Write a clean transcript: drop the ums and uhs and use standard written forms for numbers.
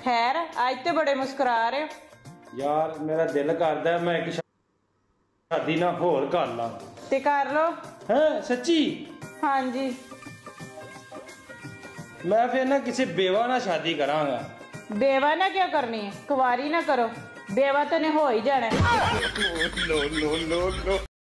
खैर आज तो बड़े मुस्कुरा रहे हो। यार मेरा दिल करदा मैं एक शादी ना होर कर ला। ते कर लो। हैं सच्ची? हाँ जी। मैं फिर ना किसी बेवा ना शादी करांगा। बेवा ना क्यों करनी है, कुंवारी ना करो, बेवा तो ने हो ही जाना है। No no no no.